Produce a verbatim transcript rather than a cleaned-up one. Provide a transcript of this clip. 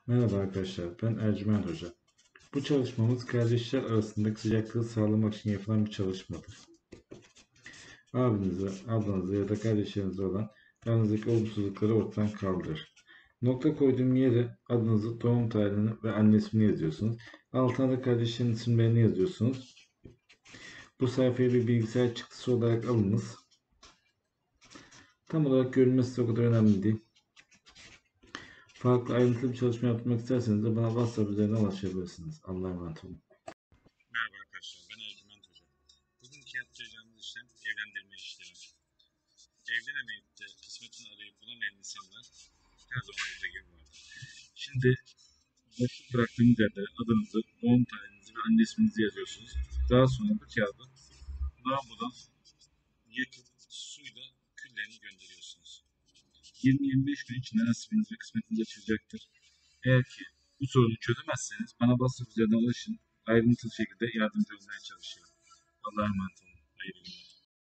Merhaba arkadaşlar, ben Ercüment Hoca. Bu çalışmamız kardeşler arasındaki sıcaklığı sağlamak için yapılan bir çalışmadır. Abinize, ablanıza ya da kardeşlerinize olan aranızdaki olumsuzlukları ortadan kaldırır. Nokta koyduğum yere adınızı, doğum tarihini ve anne ismini yazıyorsunuz. Altına da kardeşlerin isimlerini yazıyorsunuz. Bu sayfayı bir bilgisayar çıktısı olarak alınız. Tam olarak görünmesi o kadar önemli değil. Farklı ayrıntılı bir çalışma yapmak isterseniz de bana WhatsApp üzerinden ulaşabilirsiniz. Allah'a emanet olun. Merhaba arkadaşlar, ben Ercüment Hoca. Bugünkü yapacağımız işlem evlendirme işlemi. Evlenemeyip de kısmetini arayıp bulamayan insanlar her zaman burada gibi vardır. Şimdi boşluk bıraktığınız yerde adınızı, doğum tarihinizi ve anne isminizi yazıyorsunuz. Daha sonra bu kağıdı lavabodan yakıp suyla küllerini gönderiyorsunuz. yirmi yirmi beş gün içinde nasibiniz ve kısmetiniz açılacaktır. Eğer ki bu sorunu çözemezseniz bana WhatsApp üzerinden ulaşın. Ayrıntılı şekilde yardımcı olmaya çalışıyorum. Allah'a emanet olun.